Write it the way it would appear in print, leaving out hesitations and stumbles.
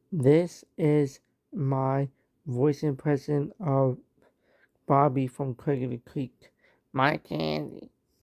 This is my voice impression of Bobby from Craig Creek. My candy.